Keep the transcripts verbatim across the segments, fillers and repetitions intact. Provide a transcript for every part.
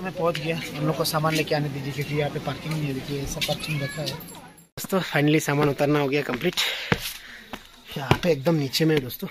मैं पहुंच गया। हम लोग को सामान लेके आने दीजिए क्योंकि यहाँ पे पार्किंग नहीं है। देखिए ऐसा पार्किंग रखा है दोस्तों। फाइनली सामान उतरना हो गया कंप्लीट। यहाँ पे एकदम नीचे में दोस्तों।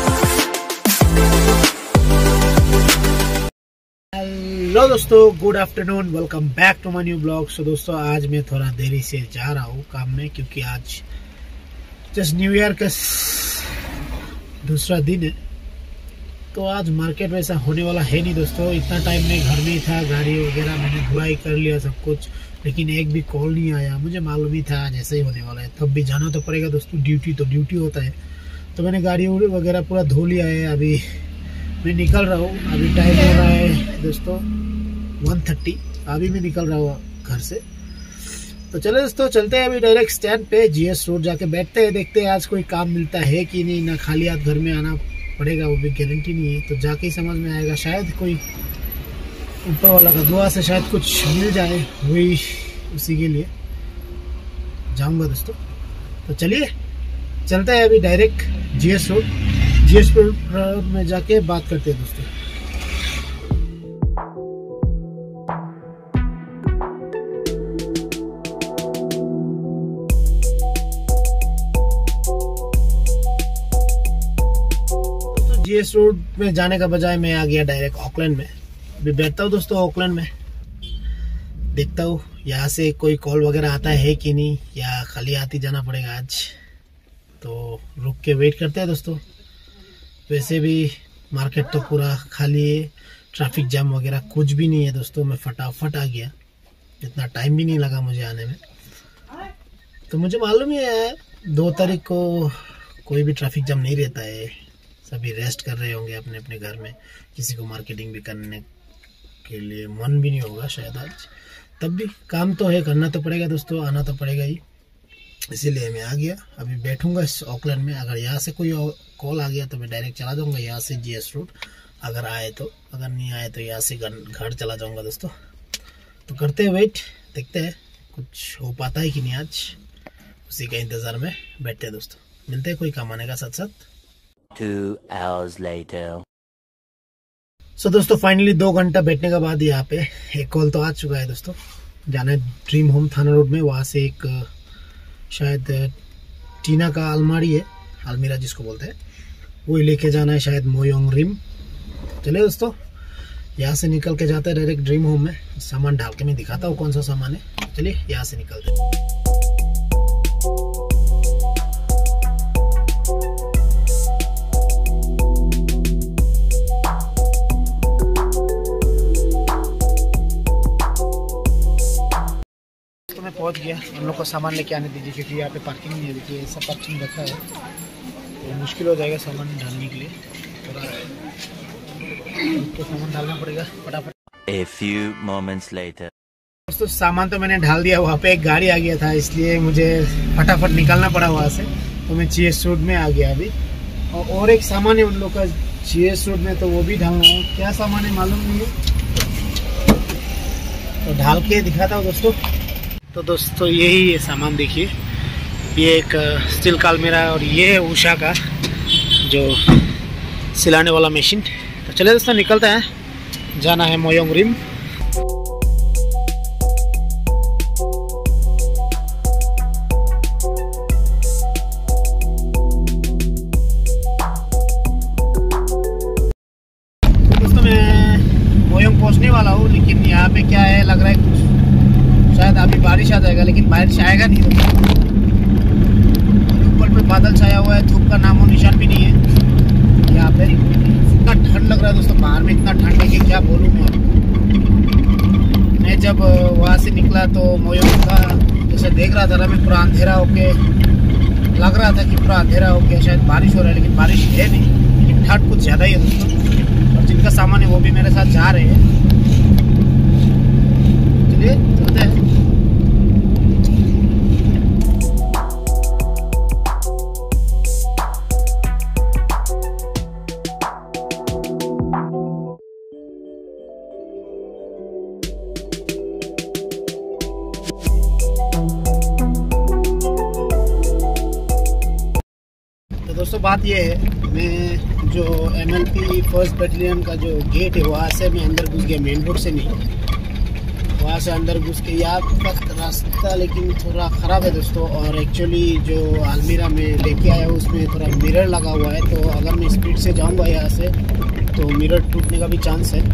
हेलो दोस्तों, good afternoon, welcome back to my new blog. So दोस्तों आज मैं थोड़ा देरी से जा रहा हूँ काम में क्योंकि आज जस्ट न्यू ईयर का दूसरा दिन है। तो आज मार्केट वैसा होने वाला है नहीं दोस्तों। इतना टाइम में घर में था, गाड़ी वगैरह मैंने धुलाई कर लिया सब कुछ, लेकिन एक भी कॉल नहीं आया। मुझे मालूम ही था आज ऐसे ही होने वाला है, तब भी जाना तो पड़ेगा दोस्तों। ड्यूटी तो ड्यूटी होता है। तो मैंने गाड़ी वगैरह पूरा धो लिया है। अभी मैं निकल रहा हूँ। अभी टाइम हो रहा है दोस्तों वन थर्टी। अभी मैं निकल रहा हूँ घर से। तो चलो दोस्तों चलते हैं अभी डायरेक्ट स्टैंड पे जीएस रोड जाके बैठते हैं। देखते हैं आज कोई काम मिलता है कि नहीं, ना खाली हाथ घर में आना पड़ेगा, वो भी गारंटी नहीं है। तो जाके ही समझ में आएगा। शायद कोई ऊपर वाला का दुआ से शायद कुछ मिल जाए, वही उसी के लिए जाऊंगा दोस्तों। तो चलिए चलते हैं अभी direct GS road. GS road में जाके बात करते हैं दोस्तों। जीएस रोड में जाने का बजाय मैं आ गया डायरेक्ट ऑकलैंड में। अभी बैठता हूँ दोस्तों ऑकलैंड में, देखता हूँ यहाँ से कोई कॉल वगैरह आता है कि नहीं, या खाली हाथ ही जाना पड़ेगा आज। तो रुक के वेट करते हैं दोस्तों। वैसे भी मार्केट तो पूरा खाली है, ट्रैफिक जाम वगैरह कुछ भी नहीं है दोस्तों। मैं फटाफट आ गया, इतना टाइम भी नहीं लगा मुझे आने में। तो मुझे मालूम ही है दो तारीख को कोई भी ट्रैफिक जाम नहीं रहता है। सभी रेस्ट कर रहे होंगे अपने अपने घर में। किसी को मार्केटिंग भी करने के लिए मन भी नहीं होगा शायद आज। तब भी काम तो है, करना तो पड़ेगा दोस्तों, आना तो पड़ेगा ही। इसीलिए मैं आ गया। अभी बैठूंगा इस ऑकलैंड में। अगर यहाँ से कोई कॉल आ गया तो मैं डायरेक्ट चला जाऊंगा यहाँ से जीएस रोड, अगर आए तो। अगर नहीं आए तो यहाँ से घर चला जाऊंगा दोस्तों। तो करते हैं वेट, देखते हैं कुछ हो पाता है कि नहीं आज। उसी का इंतज़ार में बैठते हैं दोस्तों। मिलते हैं कोई काम आने का साथ साथ। Two hours later. so, दोस्तों फाइनली दो घंटा बैठने के बाद यहाँ पे एक कॉल तो आ चुका है दोस्तों। जाना है ड्रीम होम थाना रोड में। वहाँ से एक शायद टीना का अलमारी है, अलमीरा जिसको बोलते हैं, वो लेके जाना है शायद मोयोंग रिम। चले दोस्तों यहाँ से निकल के जाते हैं डायरेक्ट ड्रीम होम में। सामान डाल के मैं दिखाता हूँ कौन सा सामान है। चलिए यहाँ से निकलते हैं। मैं पहुंच गया। हम लोग को सामान लेके आने दीजिए क्योंकि यहाँ पे पार्किंग नहीं है। देखिए ऐसा पार्किंग रखा है, तो मुश्किल हो जाएगा सामान डालने के लिए। थोड़ा तो सामान डालना पड़ेगा फटाफट। A few moments later. दोस्तों सामान तो मैंने डाल दिया। वहाँ पे एक गाड़ी आ गया था, इसलिए मुझे फटाफट निकलना पड़ा वहाँ से। तो मैं जीएस रोड में आ गया अभी। और, और एक सामान है उन लोग का जीएस रोड में, तो वो भी डालना है। क्या सामान है मालूम नहीं है, तो ढाल के दिखाता हूँ दोस्तों। तो दोस्तों यही है सामान, देखिए। ये एक स्टील का अलमीरा और ये है उषा का जो सिलाने वाला मशीन। तो चले दोस्तों निकलते हैं, जाना है मोयोंग रिम। दोस्तों मैं मोयोंग पहुंचने वाला हूँ, लेकिन यहाँ पे क्या है, लग रहा है कुछ शायद अभी बारिश आ जाएगा, लेकिन बारिश आएगा नहीं। ऊपर पे बादल छाया हुआ है, धूप का नामो निशान भी नहीं है यहाँ पे। इतना ठंड लग रहा है दोस्तों, बाहर में इतना ठंड है कि क्या बोलूँ मैं आपको। मैं जब वहाँ से निकला तो मोयोंग का जैसे देख रहा था ना मैं, पूरा अंधेरा होके लग रहा था कि पूरा अंधेरा होके शायद बारिश हो रहा है, लेकिन बारिश है नहीं। लेकिन ठंड कुछ ज़्यादा ही है दोस्तों। और जिनका सामान है वो भी मेरे साथ जा रहे हैं। चलिए चलते हैं। दोस्तों बात ये है, मैं जो एमएलपी फर्स्ट बटालियन का जो गेट है वहाँ से मैं अंदर घुस गया, मेन रोड से नहीं। वहाँ से अंदर घुस के यहाँ तक रास्ता लेकिन थोड़ा ख़राब है दोस्तों। और एक्चुअली जो अलमीरा में लेके आया हूँ उसमें थोड़ा मिरर लगा हुआ है, तो अगर मैं स्पीड से जाऊँगा यहाँ से तो मिरर टूटने का भी चांस है।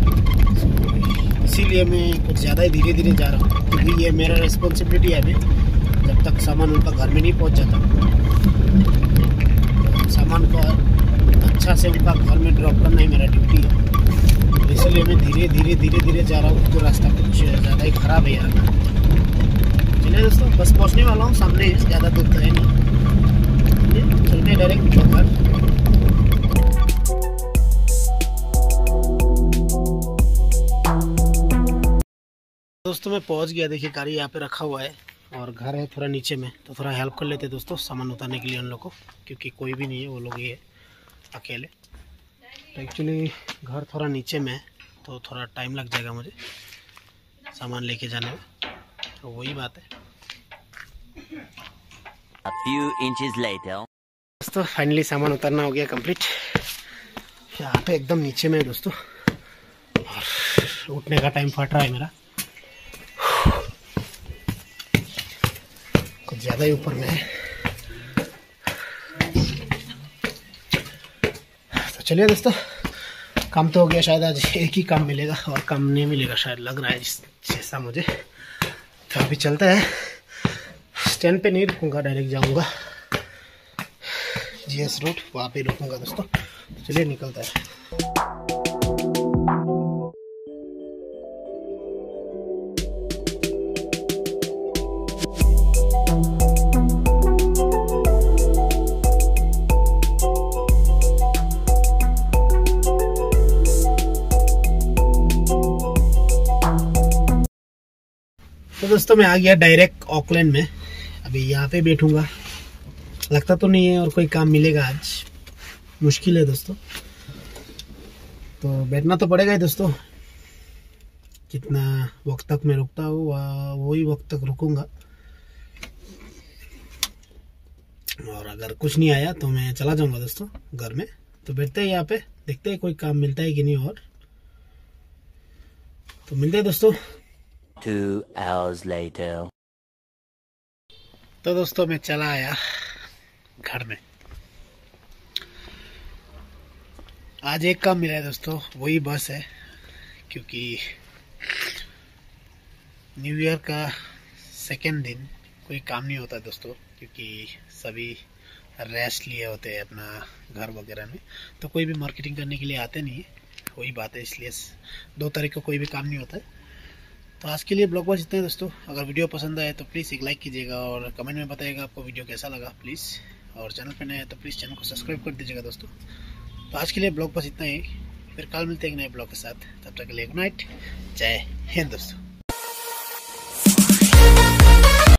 इसीलिए मैं कुछ ज़्यादा ही धीरे धीरे जा रहा हूँ, क्योंकि ये मेरा रिस्पॉन्सिबिलिटी है अभी, जब तक सामान उनका घर में नहीं पहुँच जाता सामान को अच्छा से उनका घर में ड्रॉप करना ही मेरा ड्यूटी है। इसलिए मैं धीरे धीरे धीरे धीरे जा रहा हूँ, तो रास्ता कुछ ज़्यादा ही ख़राब है यार। चलिए दोस्तों, बस पहुँचने वाला हूँ, सामने है, ज़्यादा दूर तो है नहीं, चलते डायरेक्ट घर। दोस्तों मैं पहुँच गया, देखिए गाड़ी यहाँ पे रखा हुआ है और घर है थोड़ा नीचे में, तो थोड़ा हेल्प कर लेते दोस्तों सामान उतारने के लिए उन लोग को, क्योंकि कोई भी नहीं है, वो लोग ही है अकेले। तो एक्चुअली घर थोड़ा नीचे में है, तो थोड़ा टाइम लग जाएगा मुझे सामान लेके जाने में, तो वही बात है। A few inches later. दोस्तों फाइनली सामान उतारना हो गया कंप्लीट। यहाँ पे एकदम नीचे में है दोस्तों, और उठने का टाइम फट रहा है मेरा, कुछ ज़्यादा ही ऊपर में है। तो चलिए दोस्तों, काम तो हो गया, शायद आज एक ही काम मिलेगा और काम नहीं मिलेगा शायद, लग रहा है जैसा मुझे। तो अभी चलता है, स्टैंड पे नहीं रुकूंगा, डायरेक्ट जाऊंगा जीएस रोड, वहाँ पे रुकूंगा दोस्तों। तो चलिए निकलता है। तो दोस्तों मैं आ गया डायरेक्ट ऑकलैंड में, अभी यहाँ पे बैठूंगा, लगता तो नहीं है और कोई काम मिलेगा आज, मुश्किल है दोस्तों, तो बैठना तो पड़ेगा ही दोस्तों। कितना वक्त तक मैं रुकता हूँ वही वक्त तक रुकूंगा, और अगर कुछ नहीं आया तो मैं चला जाऊंगा दोस्तों घर में। तो बैठते हैं यहाँ पे, देखते हैं कोई काम मिलता है कि नहीं, और तो मिलते हैं दोस्तों। Two hours later. तो दोस्तों मैं चला आया घर में। आज एक काम मिला है दोस्तों, वही बस है, क्योंकि न्यू ईयर का सेकेंड दिन कोई काम नहीं होता दोस्तों, क्योंकि सभी रेस्ट लिए होते हैं अपना घर वगैरह में, तो कोई भी मार्केटिंग करने के लिए आते नहीं है, वही बात है। इसलिए दो तारीख को कोई भी काम नहीं होता है। तो आज के लिए ब्लॉग बस इतना है दोस्तों। अगर वीडियो पसंद आए तो प्लीज़ एक लाइक कीजिएगा और कमेंट में बताइएगा आपको वीडियो कैसा लगा प्लीज़, और चैनल पर नए हैं तो प्लीज़ चैनल को सब्सक्राइब कर दीजिएगा दोस्तों। तो आज के लिए ब्लॉग बस इतना ही, फिर कल मिलते हैं एक नए ब्लॉग के साथ, तब तक के लिए गुड नाइट, जय हिंद दोस्तों।